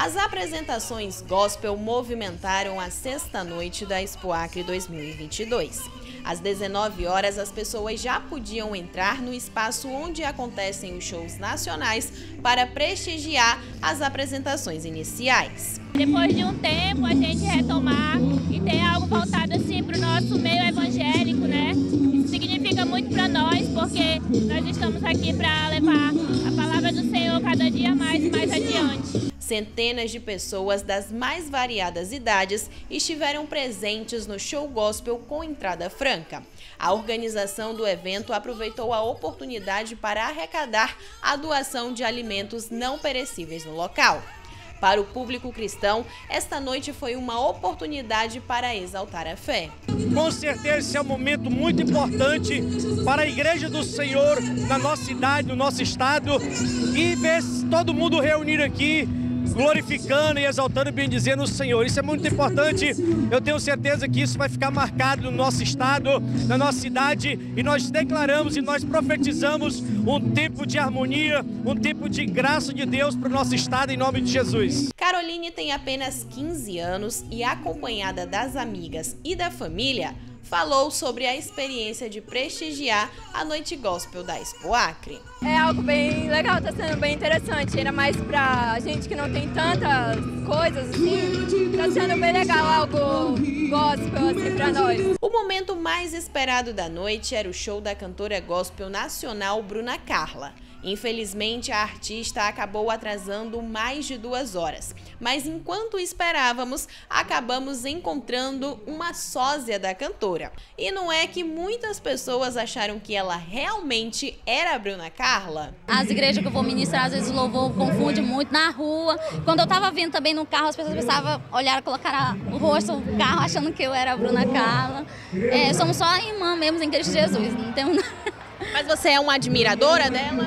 As apresentações gospel movimentaram a sexta noite da Expo Acre 2022. Às 19 horas, as pessoas já podiam entrar no espaço onde acontecem os shows nacionais para prestigiar as apresentações iniciais. Depois de um tempo, a gente retomar e ter algo voltado assim para o nosso meio evangélico, né? Isso significa muito para nós, porque nós estamos aqui para levar a palavra do Senhor cada dia mais e mais adiante. Centenas de pessoas das mais variadas idades estiveram presentes no show gospel com entrada franca. A organização do evento aproveitou a oportunidade para arrecadar a doação de alimentos não perecíveis no local. Para o público cristão, esta noite foi uma oportunidade para exaltar a fé. Com certeza esse é um momento muito importante para a Igreja do Senhor na nossa cidade, no nosso estado, e ver todo mundo reunir aqui, glorificando e exaltando e bendizendo o Senhor. Isso é muito importante. Eu tenho certeza que isso vai ficar marcado no nosso estado, na nossa cidade, e nós declaramos e nós profetizamos um tempo de harmonia, um tempo de graça de Deus para o nosso estado, em nome de Jesus. Caroline tem apenas 15 anos e, acompanhada das amigas e da família, falou sobre a experiência de prestigiar a noite gospel da Expo Acre. É algo bem legal, está sendo bem interessante, ainda mais pra gente que não tem tantas coisas assim, está sendo bem legal algo gospel assim pra nós. O momento mais esperado da noite era o show da cantora gospel nacional Bruna Carla. Infelizmente, a artista acabou atrasando mais de 2 horas, mas enquanto esperávamos, acabamos encontrando uma sósia da cantora. E não é que muitas pessoas acharam que ela realmente era a Bruna Carla? As igrejas que eu vou ministrar, às vezes o louvor confunde muito na rua. Quando eu estava vindo também no carro, as pessoas pensavam, olharam, colocaram o rosto no carro achando que eu era a Bruna Carla. Somos só irmã mesmo em Cristo Jesus, não temos nada. Mas você é uma admiradora dela?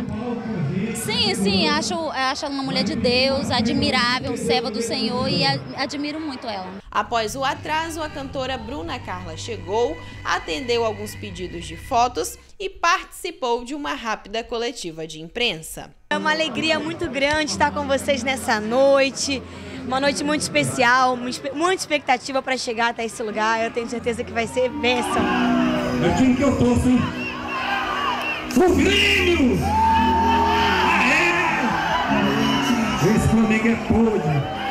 Sim, acho ela uma mulher de Deus, admirável, serva do Senhor, e admiro muito ela. Após o atraso, a cantora Bruna Carla chegou, atendeu alguns pedidos de fotos e participou de uma rápida coletiva de imprensa. É uma alegria muito grande estar com vocês nessa noite, uma noite muito especial, muita expectativa para chegar até esse lugar. Eu tenho certeza que vai ser bênção. É o time que eu torço, hein? O Grêmio! Esse Flamengo é podre.